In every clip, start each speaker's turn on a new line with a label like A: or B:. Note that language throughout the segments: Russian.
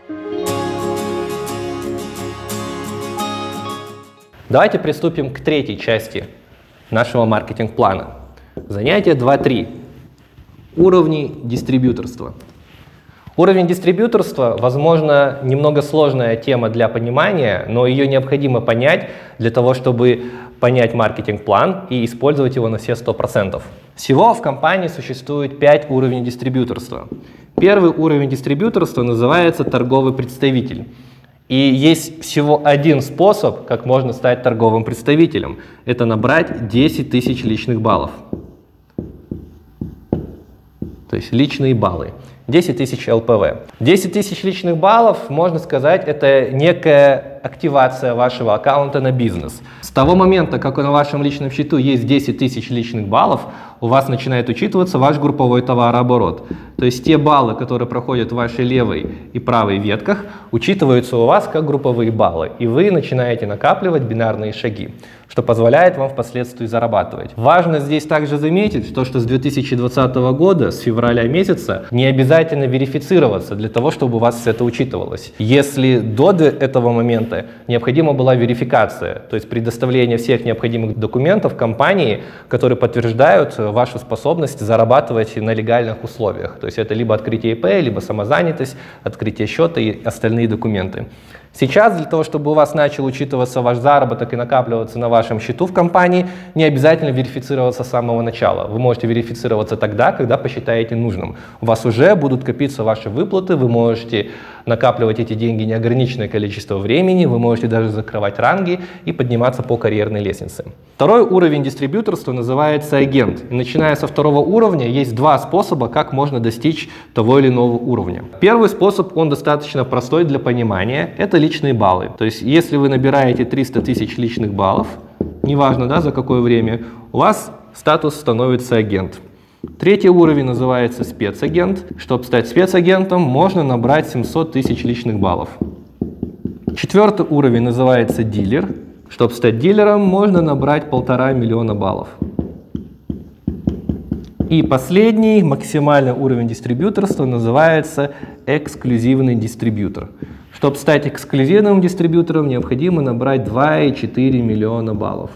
A: Давайте приступим к третьей части нашего маркетинг-плана. Занятие 2.3. Уровни дистрибьюторства. Уровень дистрибьюторства, возможно, немного сложная тема для понимания, но ее необходимо понять для того, чтобы понять маркетинг-план и использовать его на все 100%. Всего в компании существует 5 уровней дистрибьюторства. Первый уровень дистрибьюторства называется торговый представитель. И есть всего один способ, как можно стать торговым представителем. Это набрать 10 тысяч личных баллов. То есть личные баллы. 10 тысяч ЛПВ. 10 тысяч личных баллов, можно сказать, это некая активация вашего аккаунта на бизнес. С того момента, как на вашем личном счету есть 10 тысяч личных баллов, у вас начинает учитываться ваш групповой товарооборот. То есть те баллы, которые проходят в вашей левой и правой ветках, учитываются у вас как групповые баллы. И вы начинаете накапливать бинарные шаги, что позволяет вам впоследствии зарабатывать. Важно здесь также заметить, что с 2020 года, с февраля месяца, не обязательно верифицироваться для того, чтобы у вас это учитывалось. Если до этого момента необходима была верификация, то есть предоставление всех необходимых документов компании, которые подтверждают вашу способность зарабатывать на легальных условиях. То есть это либо открытие ИП, либо самозанятость, открытие счета и остальные документы. Сейчас для того, чтобы у вас начал учитываться ваш заработок и накапливаться на вашем счету в компании, не обязательно верифицироваться с самого начала. Вы можете верифицироваться тогда, когда посчитаете нужным. У вас уже будут копиться ваши выплаты, вы можете накапливать эти деньги неограниченное количество времени, вы можете даже закрывать ранги и подниматься по карьерной лестнице. Второй уровень дистрибьюторства называется агент. И начиная со второго уровня есть два способа, как можно достичь того или иного уровня. Первый способ, он достаточно простой для понимания, это личные баллы. То есть если вы набираете 300 тысяч личных баллов, неважно, да, за какое время, у вас статус становится агент. Третий уровень называется спецагент. Чтобы стать спецагентом, можно набрать 700 тысяч личных баллов. Четвертый уровень называется дилер. Чтобы стать дилером, можно набрать 1,5 миллиона баллов. И последний, максимальный уровень дистрибьюторства называется эксклюзивный дистрибьютор. Чтобы стать эксклюзивным дистрибьютором, необходимо набрать 2,4 миллиона баллов.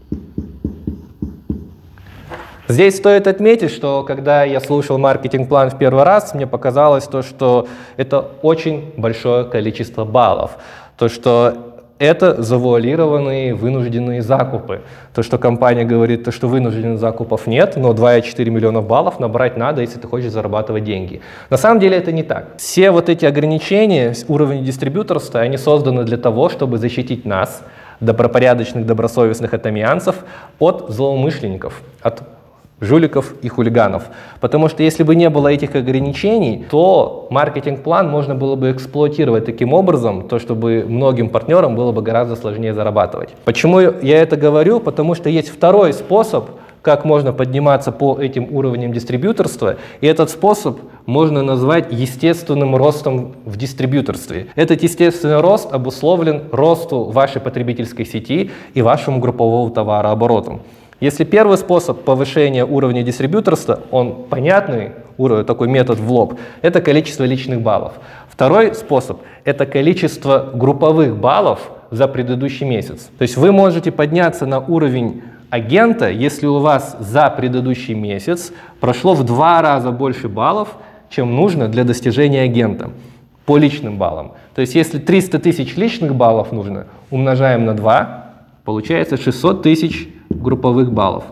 A: Здесь стоит отметить, что когда я слушал маркетинг-план в первый раз, мне показалось то, что это очень большое количество баллов. То, что это завуалированные вынужденные закупы. То, что компания говорит, то, что вынужденных закупов нет, но 2,4 миллиона баллов набрать надо, если ты хочешь зарабатывать деньги. На самом деле это не так. Все вот эти ограничения, уровень дистрибьюторства, они созданы для того, чтобы защитить нас, добропорядочных, добросовестных атомианцев, от злоумышленников, от жуликов и хулиганов. Потому что если бы не было этих ограничений, то маркетинг-план можно было бы эксплуатировать таким образом, то чтобы многим партнерам было бы гораздо сложнее зарабатывать. Почему я это говорю? Потому что есть второй способ, как можно подниматься по этим уровням дистрибьюторства, и этот способ можно назвать естественным ростом в дистрибьюторстве. Этот естественный рост обусловлен росту вашей потребительской сети и вашему групповому товарообороту. Если первый способ повышения уровня дистрибьюторства, он понятный, такой метод в лоб, это количество личных баллов. Второй способ – это количество групповых баллов за предыдущий месяц. То есть вы можете подняться на уровень агента, если у вас за предыдущий месяц прошло в 2 раза больше баллов, чем нужно для достижения агента по личным баллам. То есть если 300 тысяч личных баллов нужно, умножаем на 2, получается 600 тысяч групповых баллов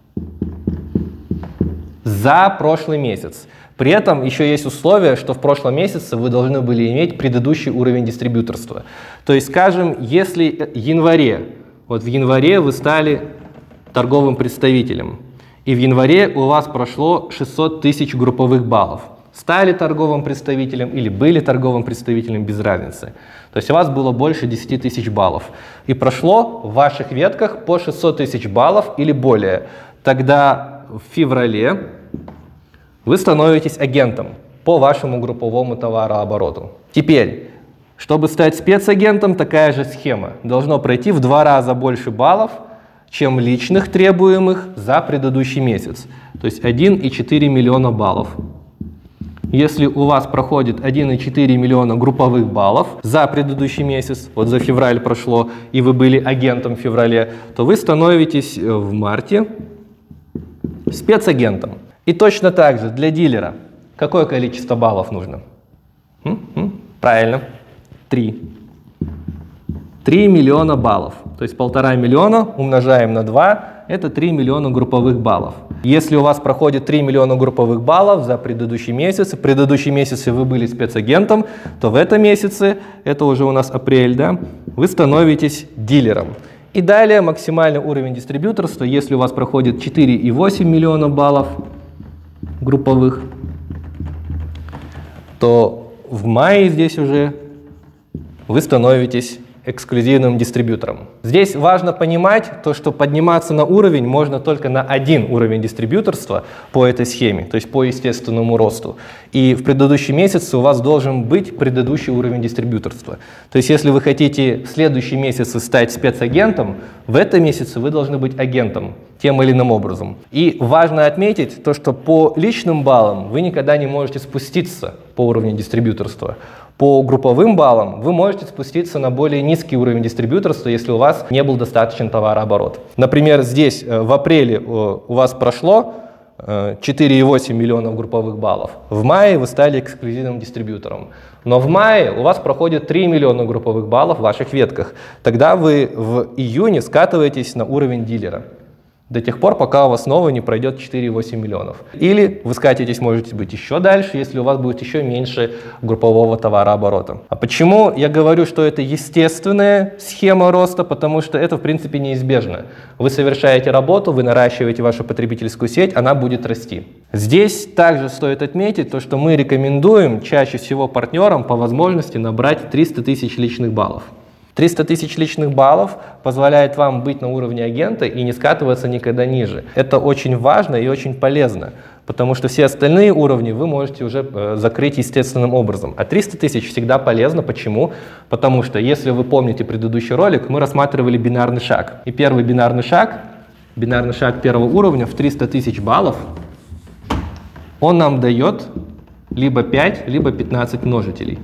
A: за прошлый месяц. При этом еще есть условие, что в прошлом месяце вы должны были иметь предыдущий уровень дистрибьюторства. То есть, скажем, если в январе вы стали торговым представителем, и в январе у вас прошло 600 тысяч групповых баллов. Стали торговым представителем или были торговым представителем, без разницы. То есть у вас было больше 10 тысяч баллов. И прошло в ваших ветках по 600 тысяч баллов или более. Тогда в феврале вы становитесь агентом по вашему групповому товарообороту. Теперь, чтобы стать спецагентом, такая же схема. Должно пройти в 2 раза больше баллов, чем личных требуемых за предыдущий месяц. То есть 1,4 миллиона баллов. Если у вас проходит 1,4 миллиона групповых баллов за предыдущий месяц, вот за февраль прошло, и вы были агентом в феврале, то вы становитесь в марте спецагентом. И точно так же для дилера какое количество баллов нужно? Правильно, 3. 3 миллиона баллов. То есть 1,5 миллиона умножаем на 2, это 3 миллиона групповых баллов. Если у вас проходит 3 миллиона групповых баллов за предыдущий месяц, в предыдущем месяце вы были спецагентом, то в этом месяце, это уже у нас апрель, да, вы становитесь дилером. И далее максимальный уровень дистрибьюторства, если у вас проходит 4,8 миллиона баллов групповых, то в мае здесь уже вы становитесь эксклюзивным дистрибьютором. Здесь важно понимать то, что подниматься на уровень можно только на один уровень дистрибьюторства по этой схеме, то есть по естественному росту. И в предыдущем месяце у вас должен быть предыдущий уровень дистрибьюторства. То есть если вы хотите в следующий месяц стать спецагентом, в этом месяце вы должны быть агентом тем или иным образом. И важно отметить то, что по личным баллам вы никогда не можете спуститься по уровню дистрибьюторства. По групповым баллам вы можете спуститься на более низкий уровень дистрибьюторства, если у вас не был достаточен товарооборот. Например, здесь в апреле у вас прошло 4,8 миллионов групповых баллов. В мае вы стали эксклюзивным дистрибьютором. Но в мае у вас проходит 3 миллиона групповых баллов в ваших ветках. Тогда вы в июне скатываетесь на уровень дилера. До тех пор, пока у вас снова не пройдет 4,8 миллионов. Или вы скатитесь, можете быть еще дальше, если у вас будет еще меньше группового товарооборота. А почему я говорю, что это естественная схема роста? Потому что это, в принципе, неизбежно. Вы совершаете работу, вы наращиваете вашу потребительскую сеть, она будет расти. Здесь также стоит отметить то, что мы рекомендуем чаще всего партнерам по возможности набрать 300 тысяч личных баллов. 300 тысяч личных баллов позволяет вам быть на уровне агента и не скатываться никогда ниже. Это очень важно и очень полезно, потому что все остальные уровни вы можете уже закрыть естественным образом. А 300 тысяч всегда полезно. Почему? Потому что, если вы помните предыдущий ролик, мы рассматривали бинарный шаг. И первый бинарный шаг первого уровня в 300 тысяч баллов, он нам дает либо 5, либо 15 множителей.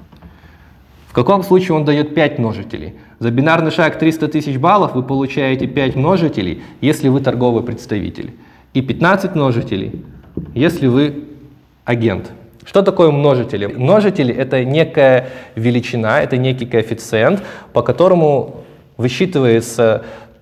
A: В каком случае он дает 5 множителей? За бинарный шаг 300 тысяч баллов вы получаете 5 множителей, если вы торговый представитель, и 15 множителей, если вы агент. Что такое множители? Множители — это некая величина, это некий коэффициент, по которому высчитывается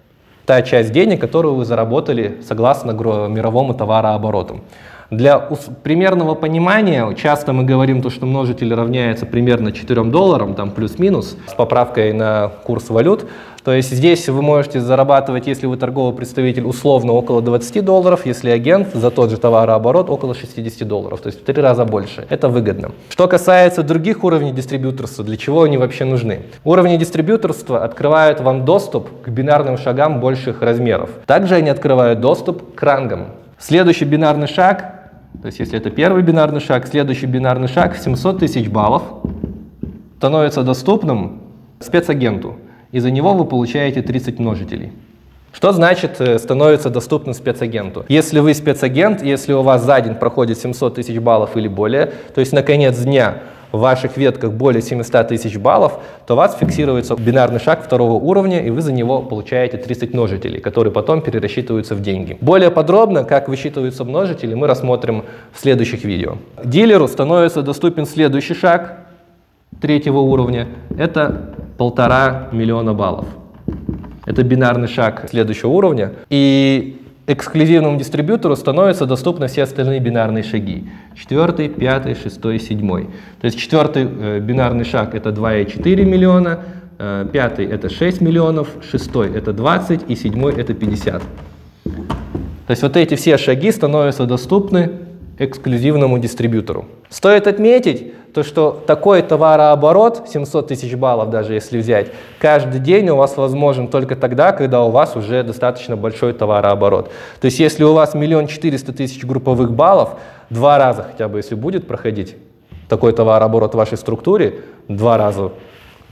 A: та часть денег, которую вы заработали согласно мировому товарообороту. Для примерного понимания часто мы говорим, что множитель равняется примерно 4 долларам, там плюс-минус, с поправкой на курс валют. То есть здесь вы можете зарабатывать, если вы торговый представитель, условно около 20 долларов, если агент за тот же товарооборот около 60 долларов, то есть в 3 раза больше. Это выгодно. Что касается других уровней дистрибьюторства, для чего они вообще нужны? Уровни дистрибьюторства открывают вам доступ к бинарным шагам больших размеров. Также они открывают доступ к рангам. Следующий бинарный шаг, то есть если это первый бинарный шаг, следующий бинарный шаг 700 тысяч баллов становится доступным спецагенту, и за него вы получаете 30 множителей. Что значит становится доступным спецагенту? Если вы спецагент, если у вас за день проходит 700 тысяч баллов или более, то есть на конец дня в ваших ветках более 700 тысяч баллов, то у вас фиксируется бинарный шаг второго уровня, и вы за него получаете 30 множителей, которые потом перерасчитываются в деньги. Более подробно, как высчитываются множители, мы рассмотрим в следующих видео. Дилеру становится доступен следующий шаг третьего уровня. Это 1,5 миллиона баллов. Это бинарный шаг следующего уровня. И эксклюзивному дистрибьютору становятся доступны все остальные бинарные шаги. 4, 5, 6, 7. То есть 4 бинарный шаг — это 2,4 миллиона, 5 — это 6 миллионов, 6 — это 20 и 7 — это 50. То есть вот эти все шаги становятся доступны эксклюзивному дистрибьютору. Стоит отметить, то, что такой товарооборот, 700 тысяч баллов даже если взять, каждый день у вас возможен только тогда, когда у вас уже достаточно большой товарооборот. То есть если у вас 1 400 000 групповых баллов, 2 раза хотя бы, если будет проходить такой товарооборот в вашей структуре, 2 раза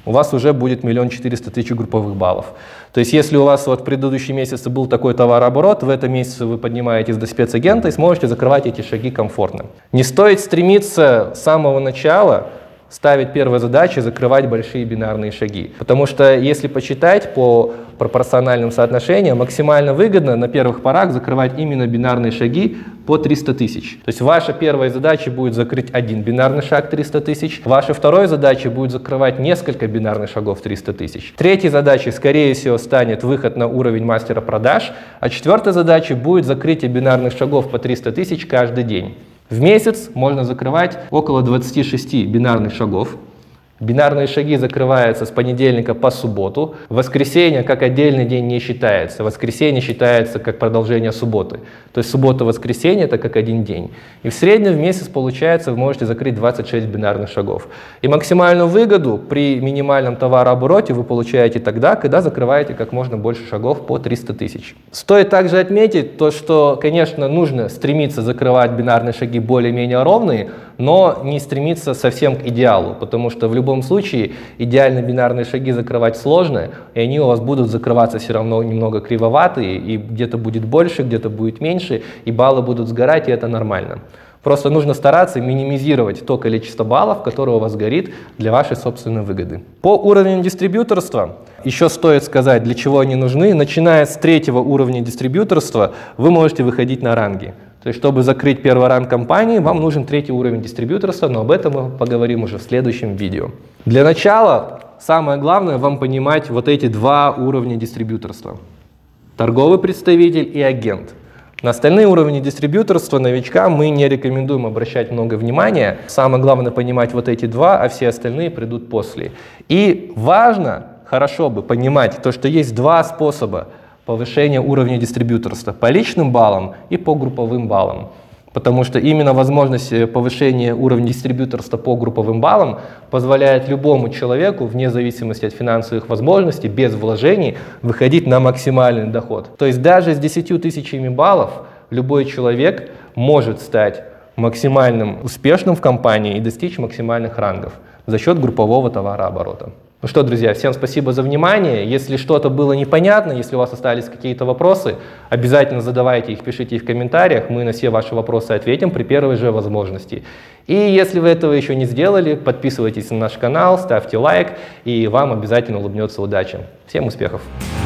A: у вас уже будет 1 400 000 групповых баллов. То есть если у вас вот в предыдущем месяце был такой товарооборот, в этом месяце вы поднимаетесь до спецагента и сможете закрывать эти шаги комфортно. Не стоит стремиться с самого начала ставить первой задачей закрывать большие бинарные шаги. Потому что если почитать по пропорциональным соотношениям, максимально выгодно на первых порах закрывать именно бинарные шаги по 300 000. То есть ваша первая задача будет закрыть один бинарный шаг 300 000, ваша вторая задача будет закрывать несколько бинарных шагов 300 000. Третьей задачей, скорее всего, станет выход на уровень мастера продаж, а четвертой задачей будет закрытие бинарных шагов по 300 000 каждый день. В месяц можно закрывать около 26 бинарных шагов. Бинарные шаги закрываются с понедельника по субботу. Воскресенье как отдельный день не считается. Воскресенье считается как продолжение субботы. То есть суббота-воскресенье это как один день. И в среднем в месяц получается вы можете закрыть 26 бинарных шагов. И максимальную выгоду при минимальном товарообороте вы получаете тогда, когда закрываете как можно больше шагов по 300 000. Стоит также отметить то, что, конечно, нужно стремиться закрывать бинарные шаги более-менее ровные, но не стремиться совсем к идеалу, потому что в любом случае идеально бинарные шаги закрывать сложно, и они у вас будут закрываться все равно немного кривоватые, и где-то будет больше, где-то будет меньше, и баллы будут сгорать, и это нормально. Просто нужно стараться минимизировать то количество баллов, которое у вас горит для вашей собственной выгоды. По уровню дистрибьюторства еще стоит сказать, для чего они нужны. Начиная с 3-го уровня дистрибьюторства вы можете выходить на ранги. То есть, чтобы закрыть первый ранг компании, вам нужен 3-й уровень дистрибьюторства, но об этом мы поговорим уже в следующем видео. Для начала, самое главное вам понимать вот эти 2 уровня дистрибьюторства. Торговый представитель и агент. На остальные уровни дистрибьюторства новичкам мы не рекомендуем обращать много внимания. Самое главное понимать вот эти 2, а все остальные придут после. И важно, хорошо бы понимать то, что есть 2 способа повышение уровня дистрибьюторства по личным баллам и по групповым баллам. Потому что именно возможность повышения уровня дистрибьюторства по групповым баллам позволяет любому человеку, вне зависимости от финансовых возможностей, без вложений, выходить на максимальный доход. То есть даже с 10 000 баллов любой человек может стать максимальным успешным в компании и достичь максимальных рангов за счет группового товарооборота. Ну что, друзья, всем спасибо за внимание. Если что-то было непонятно, если у вас остались какие-то вопросы, обязательно задавайте их, пишите их в комментариях. Мы на все ваши вопросы ответим при первой же возможности. И если вы этого еще не сделали, подписывайтесь на наш канал, ставьте лайк, и вам обязательно улыбнется удача. Всем успехов!